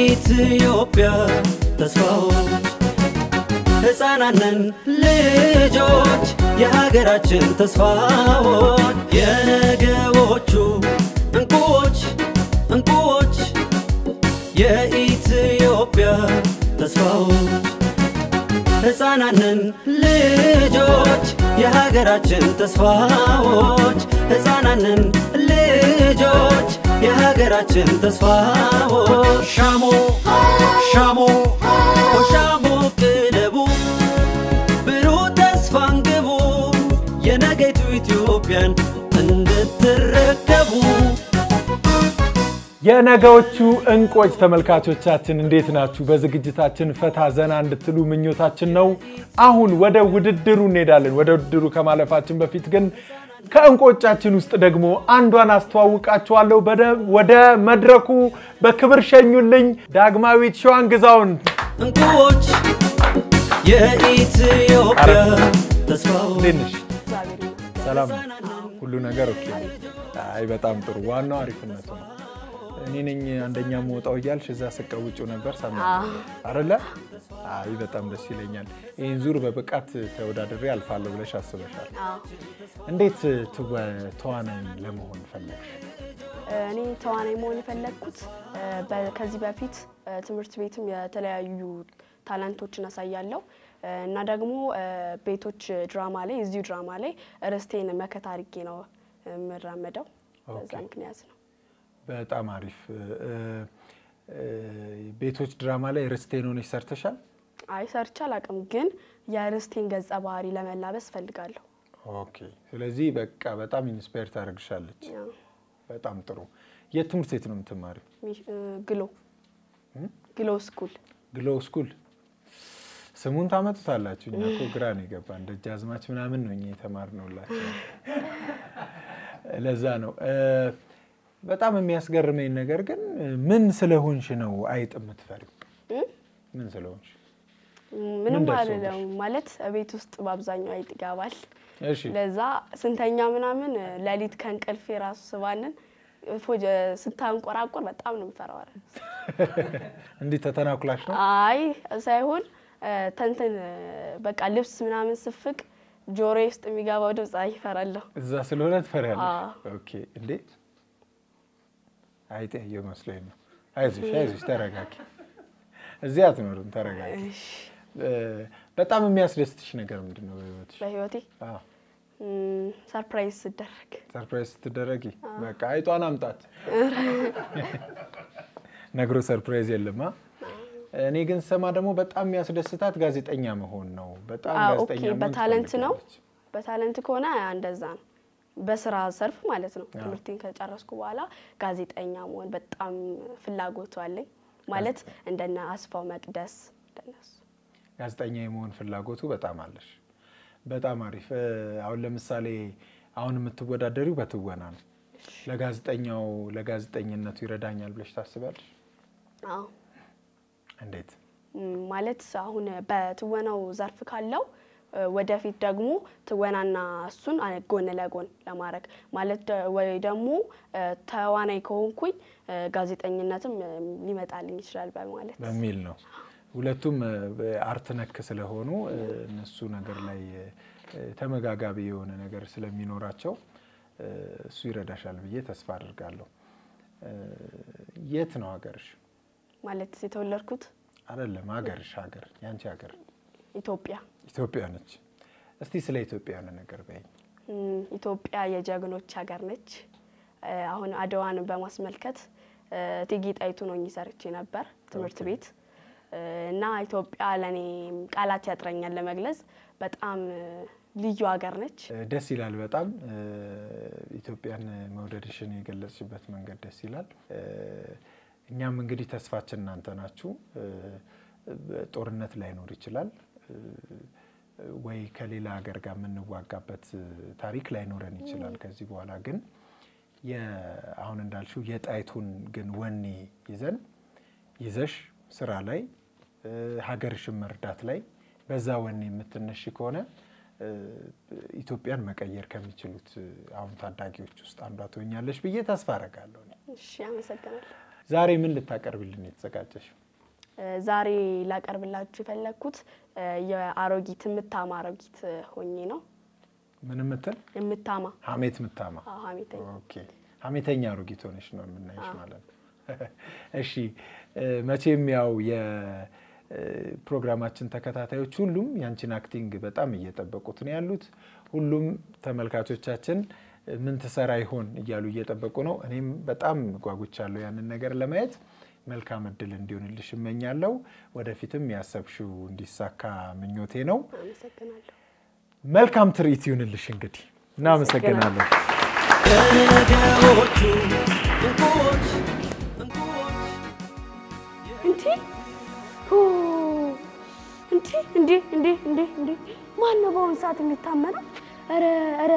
የኢትዮጵያ ተስፋዎች ሕፃናንን ልጆች የሀገራችን ተስፋዎች የነገዎቹ እንቁዎች የኢትዮጵያ ተስፋዎች ሕፃናንን ልጆች የሀገራችን ተስፋዎች ሕፃናንን ልጆች የሀገራችን ተስፋዎች ሻሞ ቅለቡ ብሩህ ተስፋን ግቡ የነገይቱ ኢትዮጵያን እንድትረከቡ የነገዎቹ እንቆች ተመልካቾቻችን እንዴት ናችሁ? በዝግጅታችን ፈታ ዘና እንድትሉ ምኞታችን ነው። አሁን ወደ ውድድሩ እንሄዳለን። ወደ ውድድሩ ከማለፋችን በፊት ግን ከእንቆቻችን ውስጥ ደግሞ አንዷን አስተዋውቃችኋለሁ። ወደ መድረኩ በክብር ሸኙልኝ ዳግማዊት ሸዋንግዛውን። እንቆች የኢትዮጵያ ተስፋዎች ሰላም ሁሉ ነገር ኦኬ? አይ በጣም ጥሩ። ዋናው አሪፍነቱ ነው። እኔ ነኝ አንደኛ ሞጣው ይያልሽ እዛ ሰቀውጭው ነበር ሰማኝ አይደለ? አይ በጣም ደስ ይለኛል። ይሄን ዙር በብቃት ተወዳድሬ አልፋለሁ ብለሽ አስበሻል? እንዴት ተዋናይ ለመሆን ፈለግሽ? እኔ ተዋናይ መሆን ፈለግኩት ከዚህ በፊት ትምህርት ቤትም የተለያዩ ታላንቶችን አሳያለሁ እና ደግሞ ቤቶች ድራማ ላይ እዚሁ ድራማ ላይ ርስቴን መከታ አድርጌ ነው መራመደው። በዛ ምክንያት ነው። በጣም አሪፍ። ቤቶች ድራማ ላይ ርስቴን ሆነሽ ሰርተሻል? አይ ሰርቻል አቅም ግን የርስቴን ገጸ ባህሪ ለመላበስ ፈልጋለሁ። ኦኬ። ስለዚህ በቃ በጣም ኢንስፓየር ታደርግሻለች። በጣም ጥሩ። የትምህርት ቤት ነው የምትማሪው? ግሎ ስኩል። ስሙን ታመጡታላችሁ? እኛ እኮ ግራ ነው የገባን። ደጃዝማች ምናምን ነው እኛ የተማርነውላችሁ። ለዛ ነው በጣም የሚያስገርመኝ ነገር ግን ምን ስለሆንሽ ነው አይጥ የምትፈሪው? ምን ስለሆንሽ? ምንም ማለት ቤት ውስጥ በአብዛኛው አይጥ ይገባል። እሺ ለዛ ስንተኛ ምናምን ለሊት ከንቅልፌ ራሱ ስባንን ስታንቆራቆር በጣም ነው የምፈራው። እንዴ ተተናኩላሽ ነው? አይ ሳይሆን ተንተን በቃ ልብስ ምናምን ስፍቅ ጆሮዬ ውስጥ የሚገባው ድምጽ አይፈራለሁ። እዛ ስለሆነ ትፈሪያለሽ? ኦኬ። እንዴ አይጤ የመስለኝ ነው። አይዞሽ ተረጋጊ። እዚህ አትኖርም፣ ተረጋጊ። በጣም የሚያስደስትሽ ነገር ምንድነው በህይወትሽ? በህይወቴ ሰርፕራይዝ ስትደረጊ በቃ አይጧን አምጣት ነግሮ ሰርፕራይዝ የለማ። እኔ ግን ሰማ ደግሞ በጣም የሚያስደስታት ጋዜጠኛ መሆን ነው። በጣም ጋዜጠኛ መሆን በታለንት ከሆነ እንደዛ ነው። በስራ ሰርፍ ማለት ነው። ትምህርቴን ከጨረስኩ በኋላ ጋዜጠኛ መሆን በጣም ፍላጎቱ አለኝ። ማለት እንደና አስፋው መቅደስ እንደነሱ ጋዜጠኛ የመሆን ፍላጎቱ በጣም አለሽ። በጣም አሪፍ። አሁን ለምሳሌ አሁን የምትወዳደሪው በትወና ነው። ለጋዜጠኝነቱ ይረዳኛል ብለሽ ታስባለሽ? አዎ። እንዴት? ማለት አሁን በትወናው ዘርፍ ካለው ወደፊት ደግሞ ትወናና እሱን ጎን ለጎን ለማድረግ ማለት ወይ ደግሞ ተዋናይ ከሆንኩኝ ጋዜጠኝነትም ሊመጣልኝ ይችላል በሚል ነው። ሁለቱም አርት ነክ ስለሆኑ እነሱ ነገር ላይ ተመጋጋቢ የሆነ ነገር ስለሚኖራቸው እሱ ይረዳሻል ብዬ ተስፋ አደርጋለሁ። የት ነው ሀገርሽ? ማለት የተወለድኩት አይደለም ሀገርሽ ያንቺ ሀገር? ኢትዮጵያ ነች። እስቲ ስለ ኢትዮጵያ ነገር በይኝ። ኢትዮጵያ የጀግኖች ሀገር ነች። አሁን አድዋን በማስመልከት እቴጌ ጣይቱ ነው ሰርቼ ነበር ትምህርት ቤት እና ኢትዮጵያ ለኔ ቃላት ያጥረኛል ለመግለጽ በጣም ልዩ ሀገር ነች። ደስ ይላል በጣም ኢትዮጵያን መውደድሽን የገለጽሽበት መንገድ ደስ ይላል። እኛም እንግዲህ ተስፋችን እናንተ ናችሁ። ጦርነት ላይኖር ይችላል ወይ ከሌላ ሀገር ጋር ምንዋጋበት ታሪክ ላይኖረን ይችላል ከዚህ በኋላ ግን አሁን እንዳልሽው የጣይቱን ግን ወኔ ይዘሽ ስራ ላይ ሀገርሽን መርዳት ላይ በዛ ወኔ የምትነሽ ከሆነ ኢትዮጵያን መቀየር ከሚችሉት አሁን ታዳጊዎች ውስጥ አንዷ ትሆኛለሽ ብዬ ተስፋ አደርጋለሁ። እሺ አመሰግናለሁ። ዛሬ ምን ልታቀርብልን የተዘጋጀሽ? ዛሬ ላቀርብላችሁ የፈለኩት የአሮጊት ምታማ አሮጊት ሆኜ ነው። ምን ምትል? ምታማ ሐሜት ምታማ። ሐሜተኛ። ኦኬ ሐሜተኛ አሮጊት ሆነሽ ነው የምናይሽ ማለት ነው። እሺ መቼም ያው የፕሮግራማችን ተከታታዮች ሁሉም ያንቺን አክቲንግ በጣም እየጠበቁት ነው ያሉት። ሁሉም ተመልካቾቻችን ምን ተሰራ ይሆን እያሉ እየጠበቁ ነው። እኔም በጣም ጓጉቻለሁ ያንን ነገር ለማየት። መልካም እድል እንዲሆንልሽ እመኛለሁ። ወደፊትም ያሰብሽው እንዲሳካ ምኞቴ ነው። አመሰግናለሁ። መልካም ትርኢት ይሁንልሽ። እንግዲህ እናመሰግናለን። ከነገዎቹ እንቁዎች እንዴ ማን ነው በአሁን ሰዓት የሚታመነው? ኧረ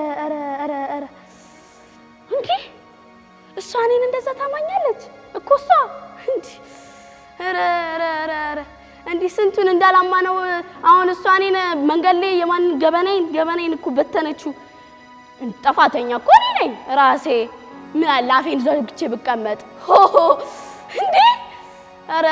እንዴ እሷ እኔን እንደዛ ታማኛለች እኮ እሷ እንዴ ኧረ እንዴ ስንቱን እንዳላማ ነው አሁን እሷ እኔን መንገድ ላይ የማን ገበናዬን እኮ በተነችው። ጠፋተኛ እኮ እኔ ነኝ ራሴ። ምን አለ አፌን ዘግቼ ብቀመጥ እንዴ ኧረ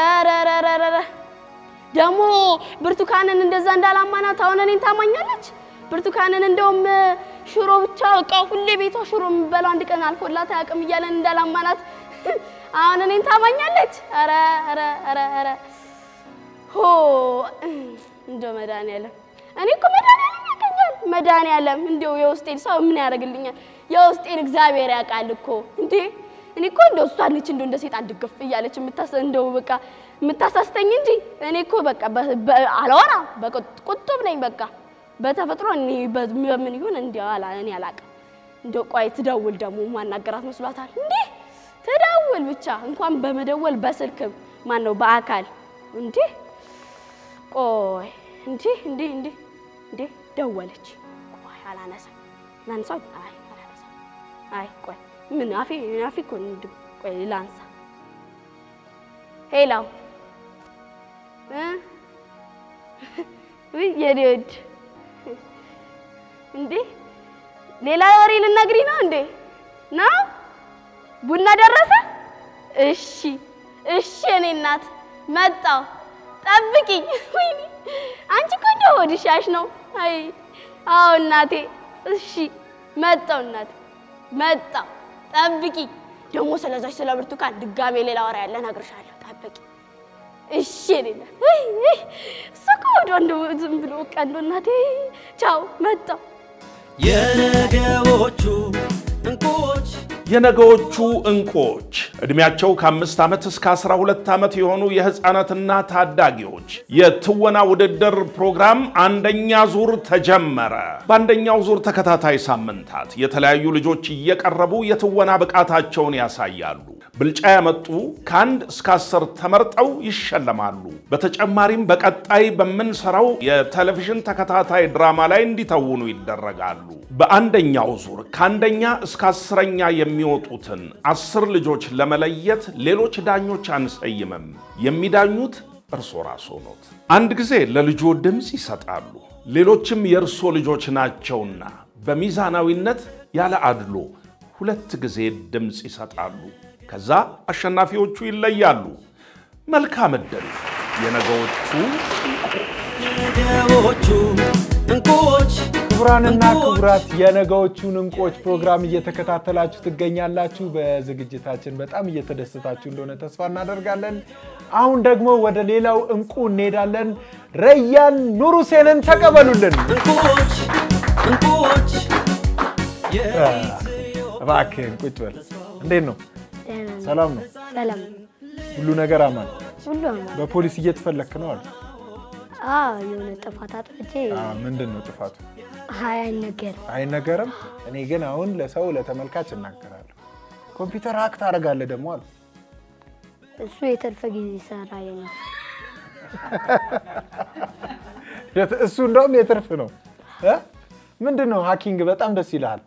ደሞ ብርቱካንን እንደዛ እንዳላማናት አሁን እኔን ታማኛለች። ብርቱካንን እንደውም ሽሮ ብቻ በቃ ሁሌ ቤቷ ሽሮ የምበላው አንድ ቀን አልፎላት አያውቅም እያለን እንዳላማናት አሁን እኔን ታማኛለች። ኧረ እንደው መድኃኒዓለም እኔ እኮ መድኃኒዓለም ያውቀኛል። መድኃኒዓለም እንደው የውስጤን ሰው ምን ያደርግልኛል? የውስጤን እግዚአብሔር ያውቃል እኮ እንዴ። እኔ እኮ እንደው እሷ ነች እንደው እንደ ሰይጣን ድግፍ እያለች እንደው በቃ የምታሳስተኝ እንጂ እኔ እኮ በቃ አላወራ በቁጥብ ነኝ በቃ በተፈጥሮ እኔ በምን ይሁን እንደው እኔ አላውቅም። እንደው ቆይ ትደውል ደግሞ ማናገራት መስሏታል እንዴ? ትደውል ብቻ እንኳን በመደወል በስልክም ማን ነው በአካል እንዴ? ቆይ እንዴ ደወለች። ቆይ አላነሳም። ላንሳው? አይ አላነሳም። አይ ቆይ ምን አፌ እኮ እንደው ቆይ ላንሳ። ሄሎ የኔድ እንዴ ሌላ ወሬ ልነግሪ ነው እንዴ? ነው ቡና ደረሰ? እሺ እኔ እናት መጣው ጠብቂኝ። ወይኔ አንቺ እኮ እንደው ሆድሻሽ ነው። አይ አዎ እናቴ እሺ መጣው እናቴ መጣው ጠብቂኝ። ደሞ ስለዛች ስለ ብርቱካን ድጋሜ ሌላ ወሬ ያለ ነግርሻለሁ ጠብቂ። እሺ እኔ ሰኮዶ እንደው ዝም ብሎ ቀንዶ እናቴ ቻው መጣው። የነገዎቹ እንቁዎች እድሜያቸው ከ5 ዓመት እስከ 12 ዓመት የሆኑ የህፃናትና ታዳጊዎች የትወና ውድድር ፕሮግራም አንደኛ ዙር ተጀመረ። በአንደኛው ዙር ተከታታይ ሳምንታት የተለያዩ ልጆች እየቀረቡ የትወና ብቃታቸውን ያሳያሉ። ብልጫ ያመጡ ከ1 እስከ 10 ተመርጠው ይሸለማሉ። በተጨማሪም በቀጣይ በመንሰራው የቴሌቪዥን ተከታታይ ድራማ ላይ እንዲተውኑ ይደረጋሉ። በአንደኛው ዙር ከአንደኛ እስከ 10ኛ የሚወጡትን 10 ልጆች ለመለየት ሌሎች ዳኞች አንሰይምም። የሚዳኙት እርሶ ራስዎ ኖት። አንድ ጊዜ ለልጆ ድምጽ ይሰጣሉ። ሌሎችም የእርሶ ልጆች ናቸውና በሚዛናዊነት ያለ አድሎ 2 ጊዜ ድምጽ ይሰጣሉ። ከዛ አሸናፊዎቹ ይለያሉ። መልካም እድል። የነገዎቹ እንቁዎች ክቡራንና ክቡራት የነገዎቹን እንቁዎች ፕሮግራም እየተከታተላችሁ ትገኛላችሁ። በዝግጅታችን በጣም እየተደሰታችሁ እንደሆነ ተስፋ እናደርጋለን። አሁን ደግሞ ወደ ሌላው እንቁ እንሄዳለን። ረያን ኑር ሁሴንን ተቀበሉልን። እንቁዎች እባክህ ቁጭ በል። እንዴት ነው? ሰላም ነው? ሰላም ሁሉ ነገር አማን? ሁሉ አማን። በፖሊስ እየተፈለክ ነው አይደል? የሆነ ጥፋት አጥፍቼ። ምንድነው ጥፋቱ? አይነገርም። እኔ ግን አሁን ለሰው ለተመልካች እናገራለሁ። ኮምፒውተር ሃክ ታደርጋለህ ደግሞ አለ። እሱ የትርፍ ጊዜ ሰራዬ ነው። እሱ እንደውም የትርፍ ነው። ምንድነው ሃኪንግ በጣም ደስ ይላል።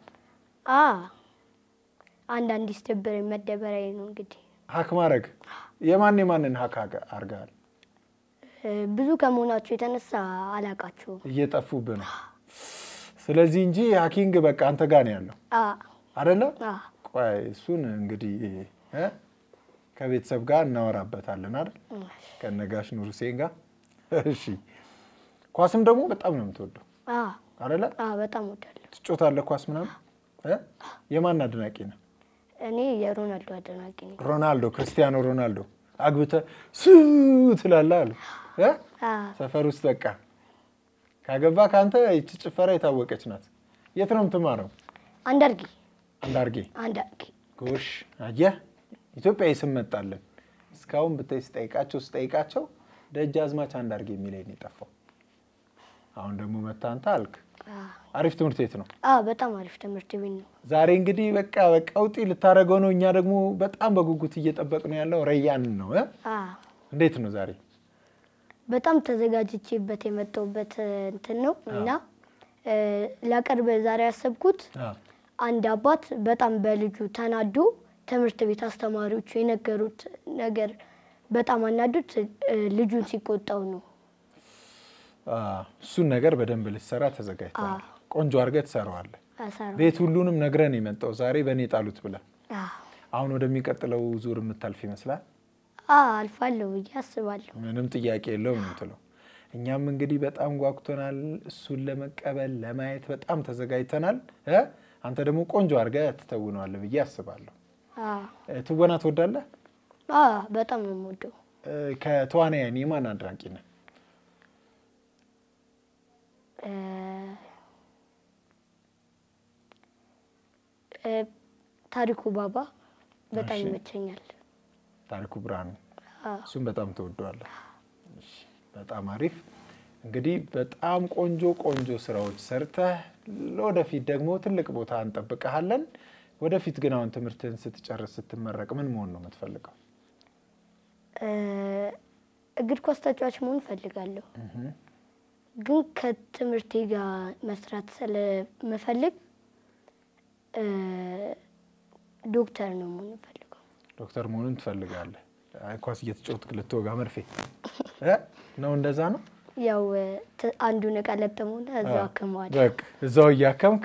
አንዳንድ ይስተበረ መደበሪያ ነው እንግዲህ ሃክ ማድረግ። የማንን ሃክ አርጋል? ብዙ ከመሆናቸው የተነሳ አላቃቸው እየጠፉብህ ነው። ስለዚህ እንጂ ሃኪንግ በቃ አንተ ጋር ነው ያለው አይደለ? ቆይ እሱን እንግዲህ ከቤተሰብ ጋር እናወራበታለን አይደል ከነጋሽ ኑር ሁሴን ጋር እሺ ኳስም ደግሞ በጣም ነው የምትወደው አይደል በጣም ወዳለሁ ትጮታለህ ኳስ ምናምን የማን አድናቂ ነህ እኔ የሮናልዶ አድናቂ ነኝ ሮናልዶ ክርስቲያኖ ሮናልዶ አግብተ ትላለህ አሉ ሰፈር ውስጥ በቃ ካገባ ካንተ እቺ ጭፈራ የታወቀች ናት የት ነው የምትማረው አንዳርጌ ጎሽ አየህ ኢትዮጵያ ይስመጣለን እስካሁን ብትጠይቃቸው ደጃዝማች አንዳርጌ የሚለኝ ይጣፋው አሁን ደግሞ መታንታ አልክ አሪፍ ትምህርት ቤት ነው በጣም አሪፍ ትምህርት ቤት ነው ዛሬ እንግዲህ በቃ በቃውጢ ልታረገው ነው እኛ ደግሞ በጣም በጉጉት እየጠበቅን ያለው ረያን ነው እንዴት ነው ዛሬ በጣም ተዘጋጅቼበት የመጣውበት እንትን ነው እና ላቀርብ ዛሬ ያሰብኩት አንድ አባት በጣም በልጁ ተናዶ ትምህርት ቤት አስተማሪዎቹ የነገሩት ነገር በጣም አናዱት ልጁን ሲቆጣው ነው እሱን ነገር በደንብ ልትሰራ ተዘጋጅተሃል ቆንጆ አርገህ ትሰራዋለህ ቤት ሁሉንም ነግረን የመጣው ዛሬ በኔ ጣሉት ብለ አሁን ወደሚቀጥለው ዙር የምታልፍ ይመስላል አልፋለሁ ያስባለሁ ምንም ጥያቄ የለውም እንትለው እኛም እንግዲህ በጣም ጓጉተናል እሱን ለመቀበል ለማየት በጣም ተዘጋጅተናል አንተ ደግሞ ቆንጆ አርገህ ትተውነዋለህ ብዬ አስባለሁ ትወና ትወዳለህ በጣም ነው የምወደው ከተዋናያን የማን አድናቂ ነህ ታሪኩ ባባ በጣም ይመቸኛል ታሪኩ ብርሃኑ እሱም በጣም ተወደዋለህ እሺ በጣም አሪፍ እንግዲህ በጣም ቆንጆ ስራዎች ሰርተህ ለወደፊት ደግሞ ትልቅ ቦታ እንጠብቀሃለን ወደፊት ግን አሁን ትምህርትን ስትጨርስ ስትመረቅ ምን መሆን ነው የምትፈልገው እግር ኳስ ተጫዋች መሆን ፈልጋለሁ ግን ከትምህርቴ ጋር መስራት ስለምፈልግ ዶክተር ነው መሆን ፈልገው ዶክተር መሆን ትፈልጋለህ ኳስ እየተጫወትክ ልትወጋ መርፌ ነው እንደዛ ነው ያው አንዱ ነቀለብተውና እዛው አከማዋል በቃ እዛው ያከምክ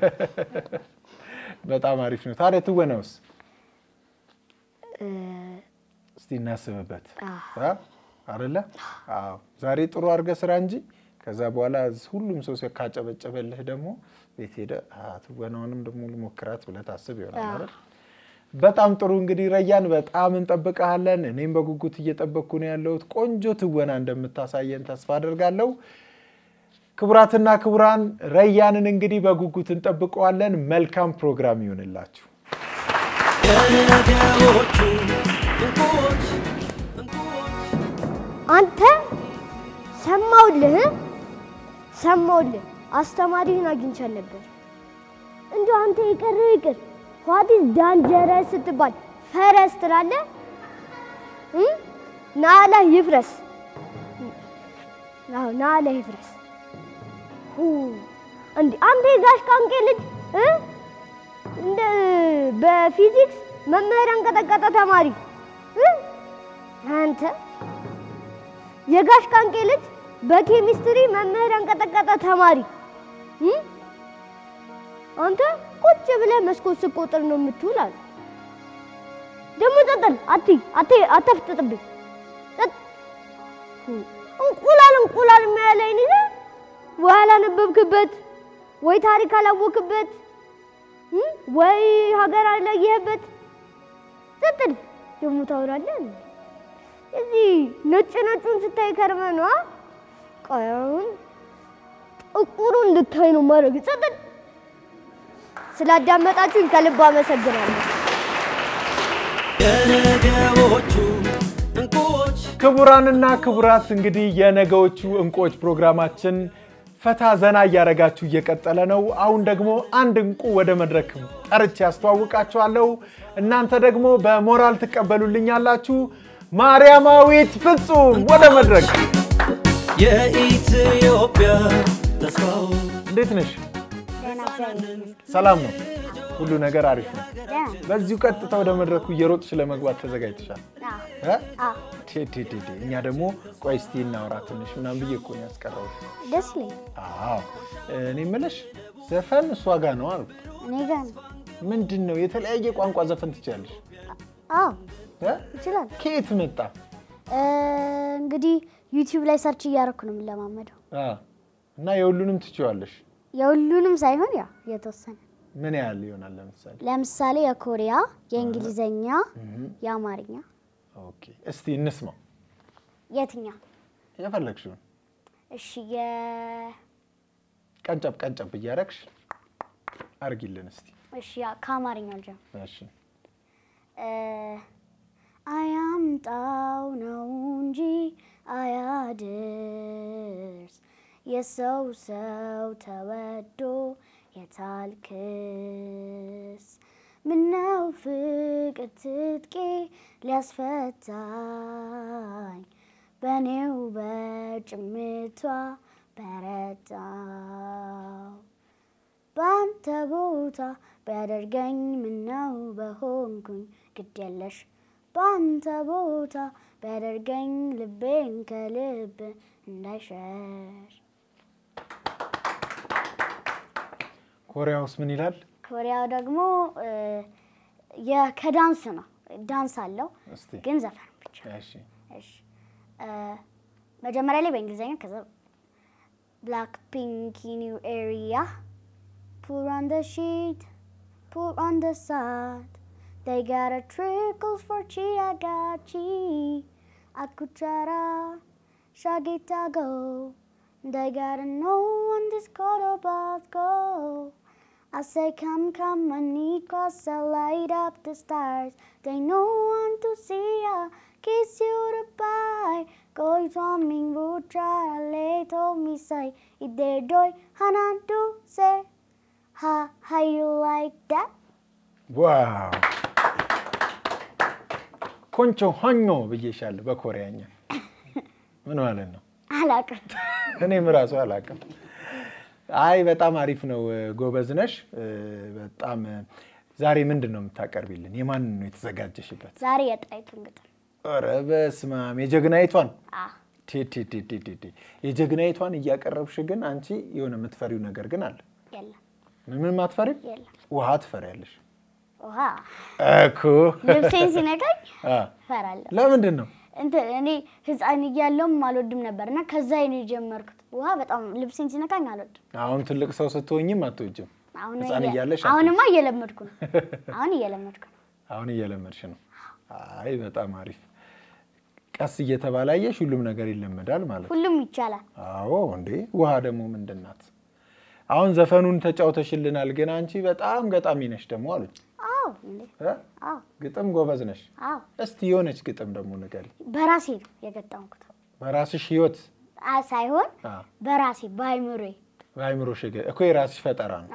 በጣም አሪፍ ነው ታዲያ ትወናውስ እስቲ እናስብበት አይደለ አዎ ዛሬ ጥሩ አርገ ስራ እንጂ ከዛ በኋላ ሁሉም ሰው ሲያጨበጨበልህ ደግሞ ቤት ሄደ ትወናውንም ደግሞ ልሞክራት ብለህ ታስብ ይሆናል አይደል በጣም ጥሩ እንግዲህ ረያን በጣም እንጠብቀሃለን እኔም በጉጉት እየጠበቅኩ ነው ያለሁት ቆንጆ ትወና እንደምታሳየን ተስፋ አደርጋለሁ ክቡራትና ክቡራን ረያንን እንግዲህ በጉጉት እንጠብቀዋለን መልካም ፕሮግራም ይሁንላችሁ አንተ ሰማውልህ አስተማሪህን አግኝቻለሁ ነበር እንዴ አንተ ይቅር what is dangerous ስትባል ፈረስ ትላለህ ናላ ይፍረስ እንዴ አንተ ጋሽ ካንቄ ልጅ እንደ በፊዚክስ መምህራን ቀጠቀጠ ተማሪ አንተ የጋሽ ካንቄ ልጅ በኬሚስትሪ መምህራን ቀጠቀጠ ተማሪ አንተ ቁጭ ብለህ መስኮት ስቆጥር ነው የምትውላል ደሞ ተጠል አትፍጥጥብኝ እንቁላል ማለኝ ነው ወላ ነበብክበት ወይ ታሪክ አላወክበት ወይ ሀገር አለየህበት ተጠል ደሞ ታወራለህ እዚህ ነጭን ስታይ ከርመ ነው ቆዩን ጥቁሩን እንድታይ ነው ማረግ ተጠል ስላዳመጣችሁኝ ከልብ አመሰግናለሁ የነገዎቹ እንቁዎች ክቡራንና ክቡራት እንግዲህ የነገዎቹ እንቁዎች ፕሮግራማችን ፈታ ዘና ያረጋችሁ እየቀጠለ ነው አሁን ደግሞ አንድ እንቁ ወደ መድረክ ጠርቼ ያስተዋውቃችኋለሁ እናንተ ደግሞ በሞራል ተቀበሉልኛላችሁ ማርያማዊት ፍጹም ወደ መድረክ የኢትዮጵያ ተስፋው እንዴት ነሽ ሰላም ነው ሁሉ ነገር አሪፍ ነው በዚሁ ቀጥታ ወደ መድረኩ እየሮጥሽ ለመግባት ተዘጋጅተሻል እኛ ደግሞ ቆይ እስቲ እናውራ ትንሽ ምናምን ብዬ እኮ ያስቀረው ደስ ይላል እኔ ምልሽ ዘፈን እሷ ጋር ነው አልኩ እኔ ጋር ምንድነው የተለያየ ቋንቋ ዘፈን ትችያለሽ ይችላል ከየት መጣ እንግዲህ ዩቲዩብ ላይ ሰርች እያደረኩ ነው ለማመደው እና የሁሉንም ትችዋለሽ የሁሉንም ሳይሆን ያ የተወሰነ ምን ያህል ይሆናል ለምሳሌ የኮሪያ የእንግሊዘኛ የአማርኛ ኦኬ እስቲ እንስማ የትኛ የፈለግሽው እሺ ቀንጨብ እያረክሽ አርጊልን እስቲ እሺ ያ ከአማርኛው ጀምር እሺ አያምጣው ነው እንጂ አያድርስ የሰው ተወዶ የታልክስ ምነው ፍቅር ትጥቄ ሊያስፈታኝ በኔው በጭምቷ በረታው ባንተ ቦታ ቢያደርገኝ ምነው በሆንኩኝ ግድየለሽ ባንተ ቦታ ቢያደርገኝ ልቤን ከልብ እንዳይሸሽ ኮሪያውስ ምን ይላል ኮሪያው ደግሞ የከዳንስ ነው ዳንስ አለው ግን ዘፈን ብቻ እሺ መጀመሪያ ላይ በእንግሊዘኛ ከዛ Blackpink new area pull on the sheet pull on the side they got a trickles for chiagachi akuchara shagitago they gotta know on this quarter about go I say come and need cause I light up the stars they know want to see ya kiss you goodbye go swimming would try lay told me say it there doy hana do say how you like that wow ኮንቾ ሆኖ በየሻለ በኮሪያኛ ምን ማለት ነው አላቀም እኔም ራሱ አላቀም አይ በጣም አሪፍ ነው ጎበዝ ነሽ በጣም ዛሬ ምንድነው የምታቀርቢልን የማን ነው የተዘጋጀሽበት ዛሬ የጣይቱን ግጥም ኧረ በስማም የጀግናይቷን ቲ የጀግናይቷን እያቀረብሽ ግን አንቺ የሆነ የምትፈሪው ነገር ግን አለ የለም ምን ማትፈሪ የለም ውሃ ትፈሪያለሽ ውሃ እኮ ልብሴን ሲነካኝ ፈራለሁ ለምንድን ነው እኔ ህፃን እያለሁም አልወድም ነበርና ከዛ እኔ ጀመርኩት ውሃ በጣም ልብሴን ሲነካኝ አልወድም አሁን ትልቅ ሰው ስትሆኝም አትወጂም ህፃን እያለሽ አሁንማ እየለመድኩ ነው አሁን እየለመድሽ ነው አይ በጣም አሪፍ ቀስ እየተባላየሽ ሁሉም ነገር ይለመዳል ማለት ሁሉም ይቻላል አዎ እንዴ ውሃ ደግሞ ምንድናት አሁን ዘፈኑን ተጫውተሽልናል ግን አንቺ በጣም ገጣሚ ነሽ ደግሞ አሉኝ አዎ እንዴ አዎ ግጥም ጎበዝ ነሽ አዎ እስቲ የሆነች ግጥም ደግሞ ንገሪ በራሴ ነው የገጠምኩት በራስሽ ህይወት ሳይሆን በራሴ ባይምሮሽ እኮ የራስሽ ፈጠራ ነው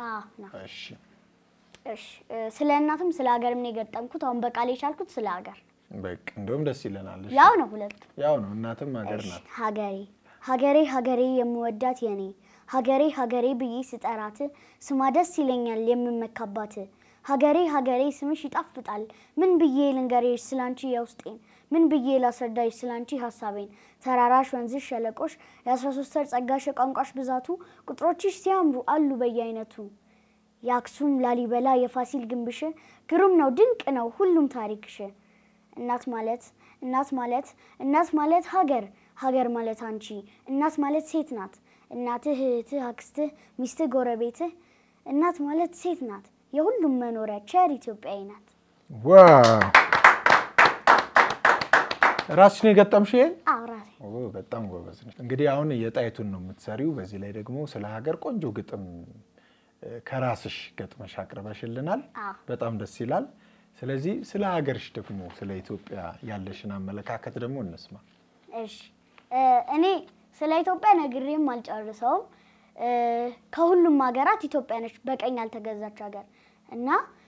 እሺ ስለ እናትም ስለ ሀገርም ነው የገጠምኩት አሁን በቃል የቻልኩት ስለ ሀገር በቃ እንደውም ደስ ይለናል ያው ነው ሁለቱ ያው ነው እናትም ሀገር ናት ሀገሬ የምወዳት የኔ ሀገሬ ብዬ ስጠራት ስማ ደስ ይለኛል የምመካባት ሀገሬ ስምሽ ይጣፍጣል ምን ብዬ ልንገርሽ ስላንቺ የውስጤን ምን ብዬ ላስረዳሽ ስላንቺ ሐሳቤን ተራራሽ ወንዝሽ ሸለቆሽ የ13 ጸጋሽ ቋንቋሽ ብዛቱ ቁጥሮችሽ ሲያምሩ አሉ በየአይነቱ ያክሱም ላሊበላ የፋሲል ግንብሽ ግሩም ነው ድንቅ ነው ሁሉም ታሪክሽ እናት ማለት ሀገር ማለት አንቺ እናት ማለት ሴት ናት እናትህ እህትህ አክስትህ ሚስትህ ጎረቤትህ እናት ማለት ሴት ናት የሁሉም መኖሪያ ቸር ኢትዮጵያዊ ናት ዋው ራስሽን የገጠምሽ አውራቴ በጣም ጎበዝ ነሽ እንግዲህ አሁን የጣይቱን ነው የምትሰሪው በዚህ ላይ ደግሞ ስለ ሀገር ቆንጆ ግጥም ከራስሽ ገጥመሽ አቅርበሽልናል በጣም ደስ ይላል ስለዚህ ስለ ሀገርሽ ደግሞ ስለ ኢትዮጵያ ያለሽን አመለካከት ደግሞ እንስማ እሺ እኔ ስለ ኢትዮጵያ ነግሬም አልጨርሰውም ከሁሉም ሀገራት ኢትዮጵያ ነች በቀኝ ያልተገዛች ሀገር እና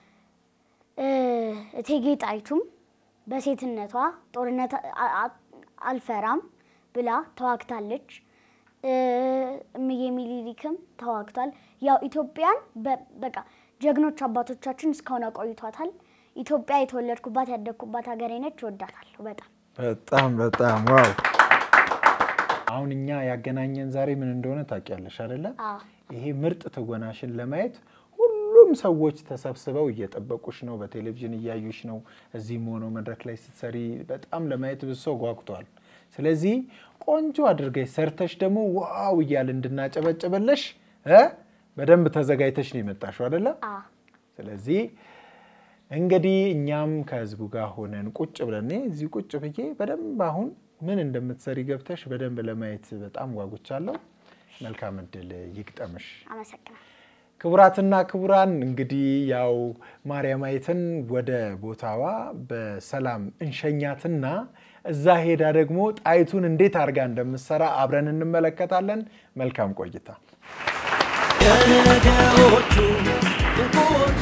እቴጌ ጣይቱም በሴትነቷ ጦርነት አልፈራም ብላ ተዋግታለች እምዬ ሚኒሊክም ተዋግቷል ያው ኢትዮጵያን በቃ ጀግኖች አባቶቻችን እስካሁን አቆይቷታል ኢትዮጵያ የተወለድኩባት ያደግኩባት ሀገሬ ነች ወዳታለሁ በጣም ዋው አሁን እኛ ያገናኘን ዛሬ ምን እንደሆነ ታውቂያለሽ አይደለ ይሄ ምርጥ ተወናሽን ለማየት ሁሉም ሁሉም ሰዎች ተሰብስበው እየጠበቁሽ ነው በቴሌቪዥን እያዩሽ ነው እዚህም ሆኖ መድረክ ላይ ስትሰሪ በጣም ለማየት ብዙ ሰው ጓጉቷል ስለዚህ ቆንጆ አድርገሽ ሰርተሽ ደግሞ ዋው ይያል እንድናጨበጨበለሽ በደንብ ተዘጋጅተሽ ነው የመጣሽው አይደለ ስለዚህ እንግዲህ እኛም ከህዝቡ ጋር ሆነን ቁጭ ብለን እዚህ ቁጭ ብዬ በደንብ አሁን ምን እንደምትሰሪ ገብተሽ በደንብ ለማየት በጣም ጓጉቻለሁ መልካም እድል ይግጠምሽ አመሰግናለሁ ክቡራትና ክቡራን እንግዲህ ያው ማርያማይትን ወደ ቦታዋ በሰላም እንሸኛትና እዛ ሄዳ ደግሞ ጣይቱን እንዴት አርጋ እንደምትሰራ አብረን እንመለከታለን መልካም ቆይታ የነገዎቹ እንቁዎች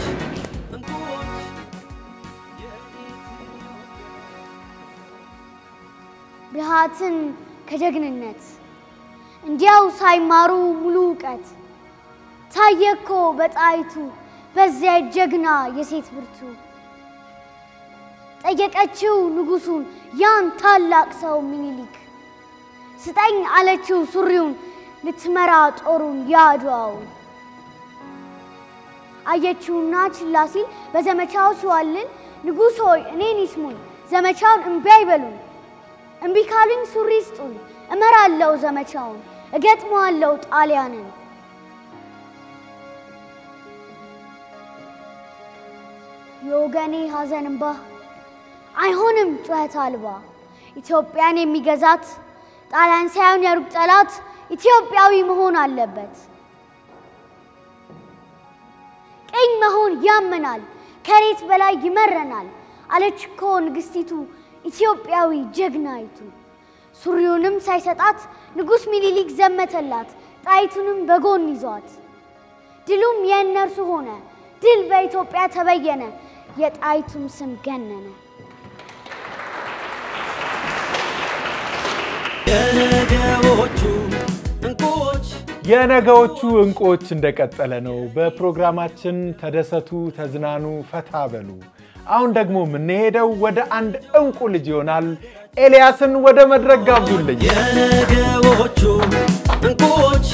ብልሃትን ከጀግንነት እንዲያው ሳይማሩ ሙሉ ዕውቀት ታየኮ በጣይቱ በዚያ ጀግና የሴት ብርቱ ጠየቀችው ንጉሱን ያን ታላቅ ሰው ምኒልክ ስጠኝ አለችው ሱሪውን ልትመራ ጦሩን ያድዋው አየችውና ችላ ሲል በዘመቻው ሲዋልን ንጉሥ ሆይ እኔን ይስሙኝ ዘመቻውን እምቢ አይበሉኝ እምቢ ካሉኝ ሱሪ ስጡኝ እመራለሁ ዘመቻውን እገጥመዋለሁ ጣሊያንን የወገኔ ሐዘን እንባ አይሆንም ጩኸት አልባ ኢትዮጵያን የሚገዛት ጣሊያን ሳይሆን የሩቅ ጠላት ኢትዮጵያዊ መሆን አለበት ቀኝ መሆን ያመናል ከሬት በላይ ይመረናል አለችኮ ንግስቲቱ ኢትዮጵያዊ ጀግናይቱ ሱሪውንም ሳይሰጣት ንጉስ ሚኒሊክ ዘመተላት ጣይቱንም በጎን ይዟት ድሉም የነርሱ ሆነ ድል በኢትዮጵያ ተበየነ የጣይቱም ስም ገነነ የነገዎቹ እንቁዎች እንደቀጠለ ነው በፕሮግራማችን ተደሰቱ ተዝናኑ ፈታ በሉ አሁን ደግሞ ምን ሄደው ወደ አንድ እንቁ ልጅ ይሆናል ኤልያስን ወደ መድረክ ጋብዙልኝ የነገዎቹ እንቁዎች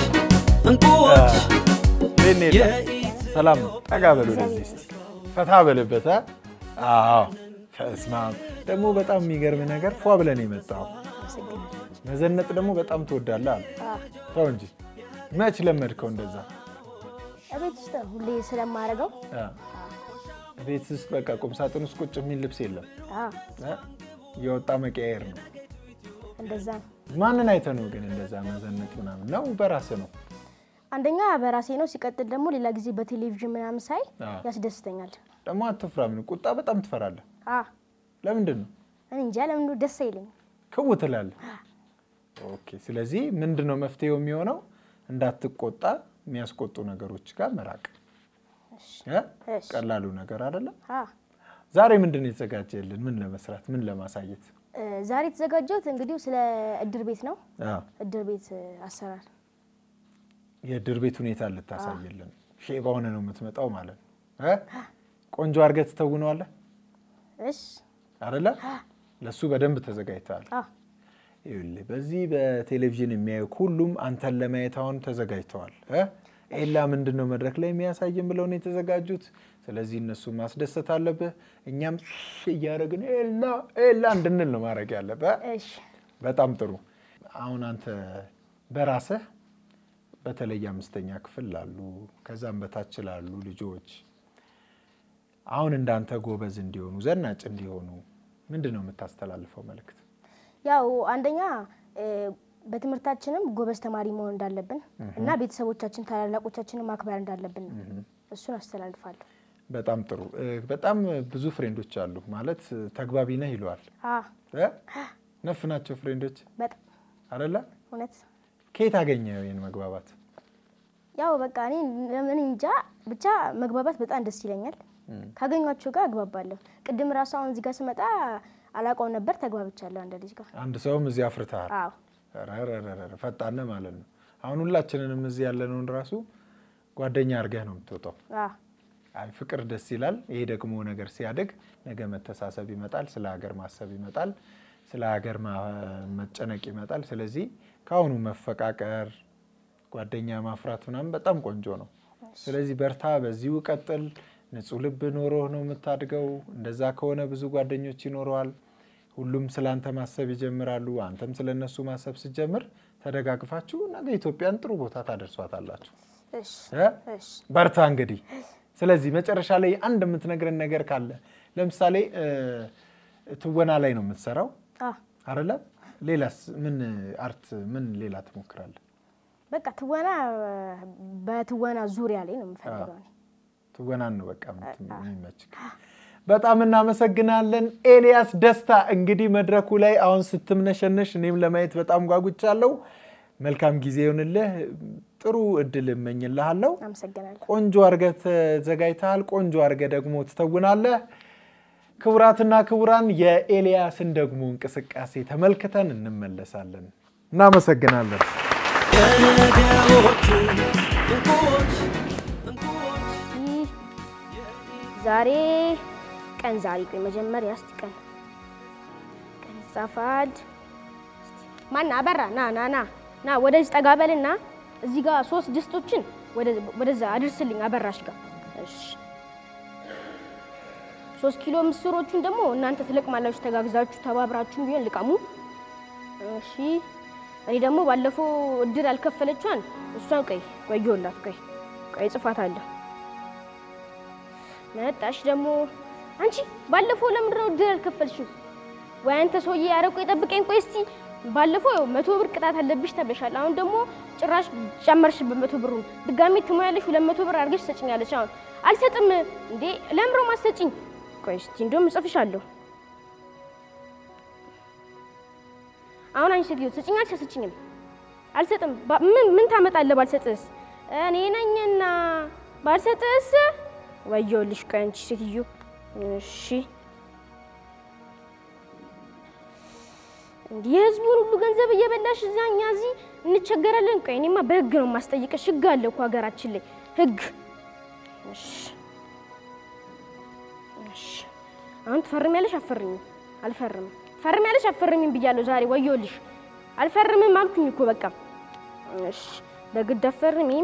ሰላም ተጋበሉ ለዚህ ፈታ በለበታ አዎ ተስማም ደግሞ በጣም የሚገርም ነገር ፏ ብለን የመጣው መዘነጥ ደግሞ በጣም ተወዳለህ አዎ እንጂ መች ለመድከው እንደዛ እቤት ውስጥ ሁሌ ስለማረጋው ቤት ውስጥ በቃ ቁም ሳጥን ውስጥ ቁጭ የሚል ልብስ የለም የወጣ መቀየር ነው እንደዛ ማንን አይተህ ነው ግን እንደዛ መዘነጥ ምናምን ነው በራስህ ነው አንደኛ በራሴ ነው ሲቀጥል ደግሞ ሌላ ጊዜ በቴሌቪዥን ምናምን ሳይ ያስደስተኛል ደግሞ አትፍራም ቁጣ በጣም ትፈራለህ ለምንድን ነው እኔ እንጃ ለምን ደስ አይለኝ ከውትላል ኦኬ ስለዚህ ምንድነው መፍትሄው የሚሆነው እንዳትቆጣ የሚያስቆጡ ነገሮች ጋር መራቅ ቀላሉ ነገር አይደለም ዛሬ ምንድነው የተዘጋጀልን ምን ለመስራት ምን ለማሳየት ዛሬ ተዘጋጀሁት እንግዲህ ስለ እድር ቤት ነው እድር ቤት አሰራር የእድር ቤት ሁኔታ ልታሳየልን ሼባው ነው የምትመጣው ማለት ቆንጆ አርገት ተውነዋለ እሺ አይደለ ለሱ በደንብ ተዘጋጅተዋል ይኸውልህ በዚህ በቴሌቪዥን የሚያዩ ሁሉም አንተን ለማየት አሁን ተዘጋጅተዋል ኤላ ምንድነው መድረክ ላይ የሚያሳየን ብለው ነው የተዘጋጁት ስለዚህ እነሱ ማስደሰት አለበት እኛም ያረግን ኤላ እንድንል ነው ማድረግ ያለበት እሺ በጣም ጥሩ አሁን አንተ በራስህ በተለይ አምስተኛ ክፍል ላሉ ከዛም በታች ላሉ ልጆች አሁን እንዳንተ ጎበዝ እንዲሆኑ ዘናጭ እንዲሆኑ ምንድነው የምታስተላልፈው መልእክት ያው አንደኛ በትምህርታችንም ጎበዝ ተማሪ መሆን እንዳለብን እና ቤተሰቦቻችን ታላላቆቻችንን ማክበር እንዳለብን እሱን አስተላልፋለሁ በጣም ጥሩ በጣም ብዙ ፍሬንዶች አሉ ማለት ተግባቢ ነህ ይሏል ነፍናቸው ፍሬንዶች በጣም አይደለ እውነት ከየት አገኘው የን መግባባት ያው በቃ እኔ ለምን እንጃ ብቻ መግባባት በጣም ደስ ይለኛል ካገኛቸው ጋር አግባባለሁ ቅድም ራሱ አሁን እዚህ ጋር ስመጣ አላቆም ነበር ተግባብቻለሁ አንድ ልጅ ጋር አንድ ሰውም እዚህ አፍርታል አዎ ፈጣነ ማለት ነው አሁን ሁላችንንም እዚህ ያለነው ራሱ ጓደኛ አርገህ ነው የምትወጣው አይ ፍቅር ደስ ይላል ይሄ ደግሞ ነገር ሲያደግ ነገ መተሳሰብ ይመጣል ስለ ሀገር ማሰብ ይመጣል ስለ ሀገር መጨነቅ ይመጣል ስለዚህ ካሁኑ መፈቃቀር ጓደኛ ማፍራት ምናምን በጣም ቆንጆ ነው ስለዚህ በርታ በዚሁ ቀጥል ንጹህ ልብ ኖሮ ነው የምታድገው እንደዛ ከሆነ ብዙ ጓደኞች ይኖራል ሁሉም ስላንተ ማሰብ ይጀምራሉ አንተም ስለነሱ ማሰብ ሲጀምር ተደጋግፋችሁ ነገ ኢትዮጵያን ጥሩ ቦታ ታደርሷታላችሁ እሺ በርታ እንግዲህ ስለዚህ መጨረሻ ላይ አንድ የምትነግረን ነገር ካለ ለምሳሌ ትወና ላይ ነው የምትሰራው አይደለ ሌላስ ምን አርት ምን ሌላ ትሞክራለህ በቃ ትወና በትወና ዙሪያ ላይ ነው የምፈልገው ትወናን ነው በቃ የሚመችክ በጣም እናመሰግናለን ኤልያስ ደስታ እንግዲህ መድረኩ ላይ አሁን ስትምነሸነሽ እኔም ለማየት በጣም ጓጉቻለሁ መልካም ጊዜ ይሁንልህ ጥሩ እድል እመኝልሃለሁ አመሰግናለሁ ቆንጆ አርገህ ተዘጋጅተሃል ቆንጆ አርገህ ደግሞ ትተውናለህ ክቡራትና ክቡራን የኤልያስን ደግሞ እንቅስቃሴ ተመልክተን እንመለሳለን እናመሰግናለን ዛሬ ቀን ዛሬ ቆይ መጀመሪያ እስቲ ቀን ጻፋድ ማን አበራ ና ወደዚህ ጠጋበልና እዚህ ጋር 3 ድስቶችን ወደዛ አድርስልኝ አበራሽ ጋር እሺ 3 ኪሎ ምስሮቹን ደግሞ እናንተ ትለቅማላችሁ ተጋግዛችሁ ተባብራችሁ ቢሆን ልቀሙ እሺ እኔ ደግሞ ባለፈው እድር አልከፈለችዋን እሷን ቆይዮላት ቆይ ጽፋታለሁ ነጣሽ ደግሞ አንቺ ባለፈው ለምንድነው እድር አልከፈልሽው ወይ አንተ ሰውዬ ያረቁ ይጠብቀኝ ቆይ እስቲ ባለፈው 100 ብር ቅጣት አለብሽ ተበሻል አሁን ደግሞ ጭራሽ ጨመርሽ በ100 ብሩን ድጋሚ ትሞያለሽ 200 ብር አርገሽ ሰጭኛለሽ አሁን አልሰጥም እንዴ ለምሮ ማሰጭኝ ቆይ እስቲ እንደም ጽፍሻለሁ አሁን አንቺ ሴትዮ ሰጭኛለሽ ሰጭኝም አልሰጥም ምን ታመጣለህ ባልሰጥስ እኔ ነኝና ባልሰጥስ ወዮልሽ ቆይ አንቺ ሴትዮ እሺ የህዝቡን ሁሉ ገንዘብ እየበላሽ እዛኛ እዚህ እንቸገራለን ቆይ እኔማ በህግ ነው ማስጠይቀሽ ህግ አለ እኮ ሀገራችን ላይ ህግ እሺ አሁን ትፈርሚያለሽ አፈርሚ አልፈርምም ትፈርሚያለሽ አፈርሚም ብያለሁ ዛሬ ወዮልሽ አልፈርምም አልኩኝ እኮ በቃ እሺ በግድ አፈርሚም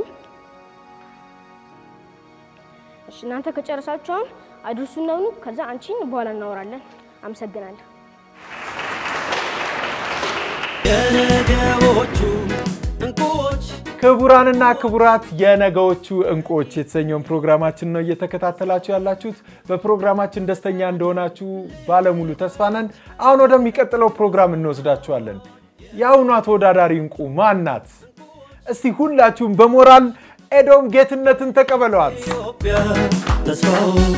እሺ እናንተ ከጨረሳችሁ አድርሱና ነው ከዛ አንቺን በኋላ እናወራለን አመሰግናለሁ የነገዎቹ እንቁዎች ክቡራንና ክቡራት የነገዎቹ እንቁዎች የተሰኘውን ፕሮግራማችን ነው እየተከታተላችሁ ያላችሁት በፕሮግራማችን ደስተኛ እንደሆናችሁ ባለሙሉ ተስፋ ነን አሁን ወደሚቀጥለው ፕሮግራም እንወስዳችኋለን ያውኗ ተወዳዳሪ እንቁ ማናት እስቲ ሁላችሁም በሞራል ኤዶም ጌትነትን ተቀበሏት ኢትዮጵያ ተስፋዎች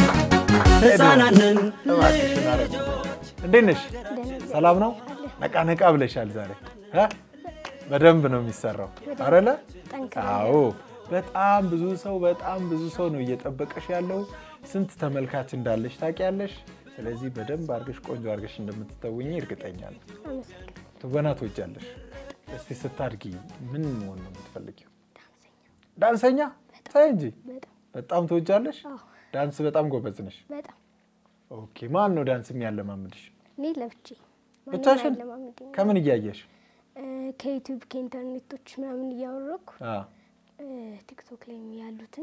ህፃናንን እንዴት ነሽ ሰላም ነው ነቃ ብለሻል ዛሬ በደንብ ነው የሚሰራው አይደለ አዎ በጣም ብዙ ሰው ነው እየጠበቀሽ ያለው ስንት ተመልካች እንዳለሽ ታውቂያለሽ ስለዚህ በደንብ አርገሽ ቆንጆ አርገሽ እንደምትተውኝ እርግጠኛ ነኝ ትወና ትወጃለሽ እስቲ ስታድጊ ምን መሆን ነው የምትፈልጊው ዳንሰኛ ታንጂ በጣም ትወጃለሽ ዳንስ በጣም ጎበዝ ነሽ በጣም ኦኬ ማን ነው ዳንስ የሚያለማምድሽ እኔ ለብቻ ብቻሽን ከምን እያየሽ ከዩቲዩብ ከኢንተርኔቶች ምናምን እያወረኩ ቲክቶክ ላይ ያሉትን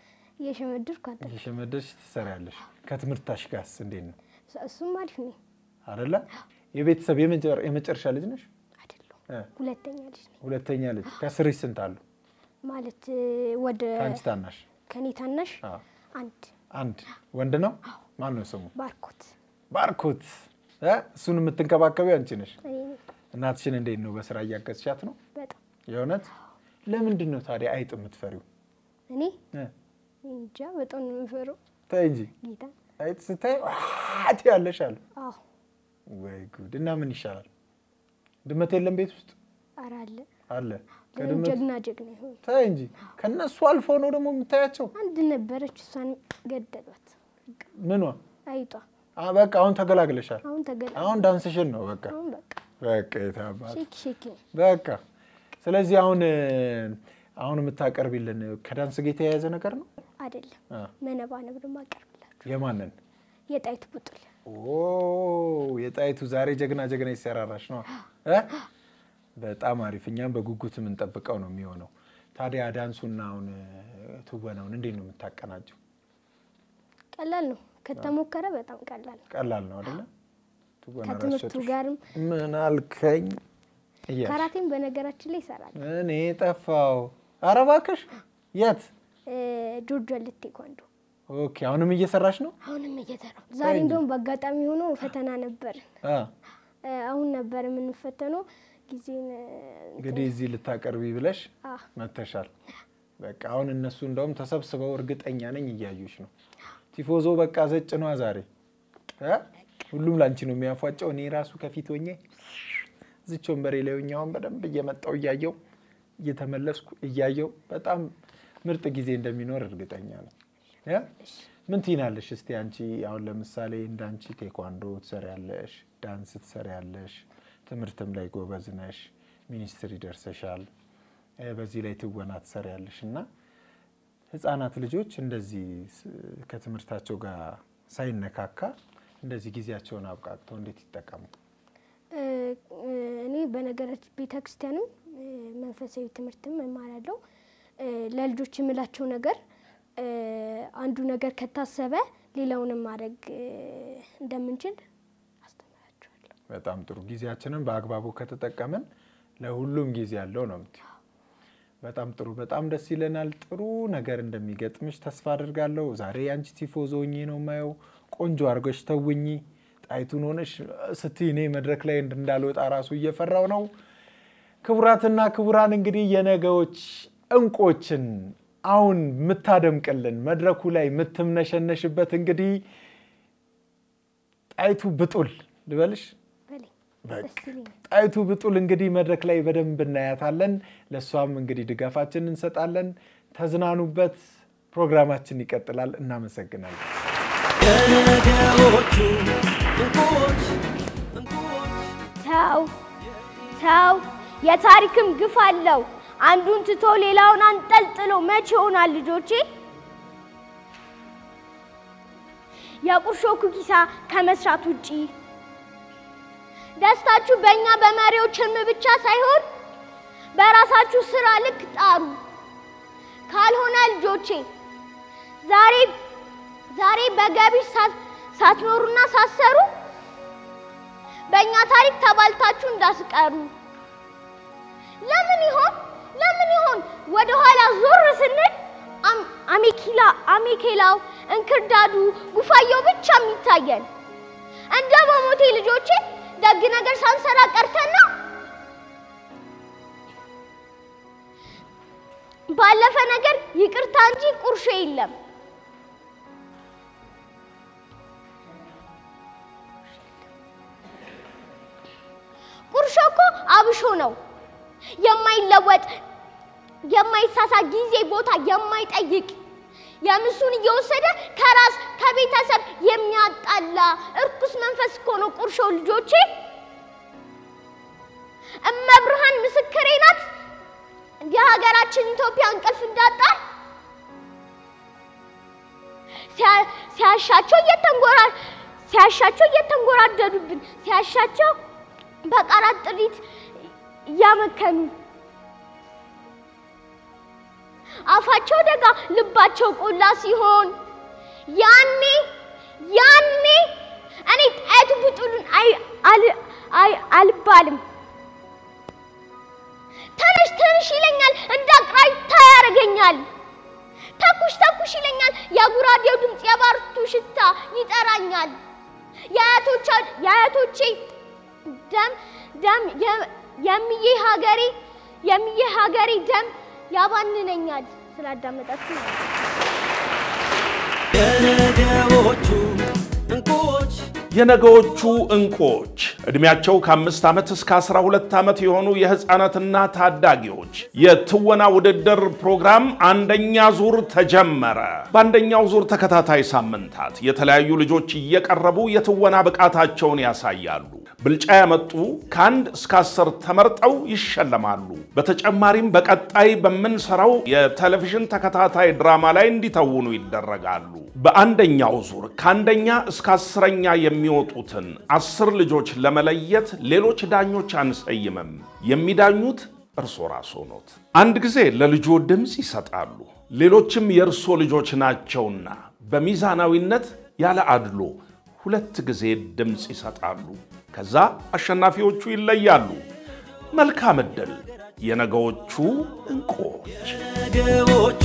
የሸመደርሽ ትሰሪያለሽ ከትምርታሽ ጋርስ እንዴት ነው እሱም አሪፍ ነው አይደለ የቤተሰብ የመጨረሻ ልጅ ነሽ አይደለም ሁለተኛ ልጅ ከስርሽ ስንት አሉ ማለት ወደ ካንቺ ታናሽ ከኔ ታናሽ አንድ ወንድ ነው ማን ነው ስሙ ባርኮት እሱን የምትንከባከቢው አንቺ ነሽ እናትሽን እንዴት ነው በስራ ያያገዝሻት ነው በጣም የሆነት ለምንድን ነው ታዲያ አይጥ የምትፈሪው እኔ እንጃ በጣም ነው የምፈረው ተይ እንጂ ጌታ አይጥ ስታይ አት ያለሻል አዎ ወይ ጉድ እና ምን ይሻላል ድመት የለም ቤት ውስጥ አለ ጀግና ይሁን ተይ እንጂ ከነሱ አልፎ ነው ደግሞ የምታያቸው አንድ ነበረች እሷን ገደሏት ምንዋ አይጧ በቃ አሁን ተገላግለሻል አሁን ዳንስሽን ነው በቃ የታባቱ በቃ ስለዚህ አሁን የምታቀርቢልን ከዳንስ ጋር የተያያዘ ነገር ነው አይደለም መነባነብ ነው ማቀርብላችሁ የማንን የጣይቱ ቡጥል የጣይቱ ዛሬ ጀግና ይሰራራሽ ነው በጣም አሪፍ እኛም በጉጉት ምን ጠብቀው ነው የሚሆነው ታዲያ ዳንሱና አሁን ትወናውን እንዴት ነው የምታቀናጀው? ቀላል ነው ከተሞከረ በጣም ቀላል ነው አይደል? ከትምህርቱ ጋርም ምን አልከኝ? ካራቴም በነገራችን ላይ ይሰራል። እኔ ጠፋው። ኧረ እባክሽ የት? ጆርጂያ ቴኳንዶ። ኦኬ አሁንም እየሰራሽ ነው? አሁንም እየሰራው። ዛሬ እንደውም በአጋጣሚ ሆኖ ፈተና ነበር። አሁን ነበር የምንፈተነው ጊዜን እንግዲህ እዚህ ልታቀርቢ ብለሽ መተሻል። በቃ አሁን እነሱ እንደውም ተሰብስበው እርግጠኛ ነኝ እያዩሽ ነው። ቲፎዞ በቃ ዘጭ ነው ዛሬ። ሁሉም ላንቺ ነው የሚያፏጨው። እኔ ራሱ ከፊት ሆኜ ዝቾን በሬሌውኛውን በደንብ እየመጣው እያየው እየተመለስኩ እያየው በጣም ምርጥ ጊዜ እንደሚኖር እርግጠኛ ነኝ። ምን ትይናለሽ እስቲ አንቺ አሁን ለምሳሌ እንዳንቺ ቴኳንዶ ትሰሪያለሽ፣ ዳንስ ትሰሪያለሽ፣ ትምህርትም ላይ ጎበዝ ነሽ፣ ሚኒስትሪ ደርሰሻል፣ በዚህ ላይ ትወና ትሰሪያለሽና ህፃናት ልጆች እንደዚህ ከትምህርታቸው ጋር ሳይነካካ እንደዚህ ጊዜያቸውን አብቃቅተው እንዴት ይጠቀሙ? እኔ በነገራችን ቤተክርስቲያንም መንፈሳዊ ትምህርትም እማራለሁ። ለልጆች የምላቸው ነገር አንዱ ነገር ከታሰበ ሌላውንም ማድረግ እንደምንችል አስተምራቸዋለሁ። በጣም ጥሩ። ጊዜያችንን በአግባቡ ከተጠቀመን ለሁሉም ጊዜ ያለው ነው። በጣም ጥሩ። በጣም ደስ ይለናል። ጥሩ ነገር እንደሚገጥምሽ ተስፋ አድርጋለሁ። ዛሬ አንቺ ቲፎዞኝ ነው ማየው። ቆንጆ አርገሽ ተውኝ ጣይቱን ሆነሽ ስትይኔ መድረክ ላይ እንዳልወጣ ራሱ እየፈራው ነው። ክቡራትና ክቡራን እንግዲህ የነገዎች እንቆችን አሁን ምታደምቅልን መድረኩ ላይ ምትምነሸነሽበት እንግዲህ ጣይቱ ብጡል ልበልሽ? ጣይቱ ብጡል እንግዲህ መድረክ ላይ በደንብ እናያታለን። ለሷም እንግዲህ ድጋፋችንን እንሰጣለን። ተዝናኑበት። ፕሮግራማችን ይቀጥላል። እናመሰግናለን። ታው የታሪክም ግፍ አለው። አንዱን ትቶ ሌላውን አንጠልጥሎ መቼ ይሆናል ልጆቼ? የቁርሾ ኩኪሳ ከመስራት ውጪ ደስታችሁ በእኛ በመሪዎች ህልም ብቻ ሳይሆን በራሳችሁ ስራ ልክ ጣሩ። ካልሆነ ልጆቼ ዛሬ በገቢሽ ሳትኖሩና ሳትሰሩ በእኛ ታሪክ ተባልታችሁ እንዳስቀሩ። ለምን ይሆን ወደ ኋላ ዞር ስንል አሜኬላው እንክርዳዱ ጉፋያው ብቻ የሚታየን? እንደ በሞቴ ልጆቼ ደግ ነገር ሳንሰራ ቀርተና ባለፈ ነገር ይቅርታ እንጂ ቁርሾ የለም። ቁርሾ እኮ አብሾ ነው የማይለወጥ የማይሳሳ ጊዜ ቦታ የማይጠይቅ የምሱን እየወሰደ ከራስ ከቤተሰብ የሚያጣላ እርኩስ መንፈስ እኮ ነው ቁርሾ ልጆቼ። እመብርሃን ምስክሬ ናት። የሀገራችን ኢትዮጵያ እንቅልፍ እንዳጣ ሲያሻቸው እየተንጎራደዱብን ሲያሻቸው በቃላት ጥሪት ያመከኑ አፋቸው ደጋ ልባቸው ቆላ ሲሆን ያኔ እኔ ጣይቱ ብጡልን አልባልም። ተነሽ ይለኛል፣ እንዳቅራይታ ያረገኛል። ተኩሽ ይለኛል፣ የጉራዴው ድምጽ የባርቱ ሽታ ይጠራኛል። የአያቶቼ ደም የሚዬ ሀገሬ ደም ያባንነኛል። ስላዳመጣችሁ የነገዎቹ እንቆች እድሜያቸው ከ5 ዓመት እስከ 12 ዓመት የሆኑ የህፃናትና ታዳጊዎች የትወና ውድድር ፕሮግራም አንደኛ ዙር ተጀመረ። በአንደኛው ዙር ተከታታይ ሳምንታት የተለያዩ ልጆች እየቀረቡ የትወና ብቃታቸውን ያሳያሉ። ብልጫ ያመጡ ከ1 እስከ 10 ተመርጠው ይሸለማሉ። በተጨማሪም በቀጣይ በመንሰራው የቴሌቪዥን ተከታታይ ድራማ ላይ እንዲተውኑ ይደረጋሉ። በአንደኛው ዙር ከአንደኛ እስከ 10ኛ የሚወጡትን 10 ልጆች ለመለየት ሌሎች ዳኞች አንሰይምም። የሚዳኙት እርሶ ራስዎ ኖት። አንድ ጊዜ ለልጆ ድምጽ ይሰጣሉ ሌሎችም የርሶ ልጆች ናቸውና በሚዛናዊነት ያለ አድሎ ሁለት ጊዜ ድምጽ ይሰጣሉ ከዛ አሸናፊዎቹ ይለያሉ መልካም እድል የነገዎቹ እንቁዎች የነገዎቹ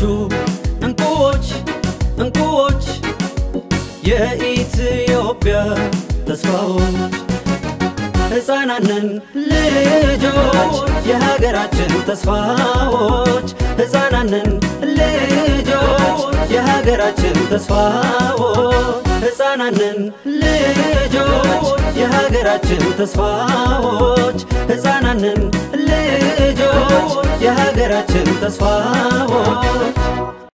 እንቁዎች የኢትዮጵያ ተስፋዎች ሕፃናንን ልጆች የሀገራችን ተስፋዎች ሕፃናንን ልጆች የሀገራችን ተስፋዎች ሕፃናንን ልጆች የሀገራችን ተስፋዎች ሕፃናንን ልጆች የሀገራችን ተስፋዎች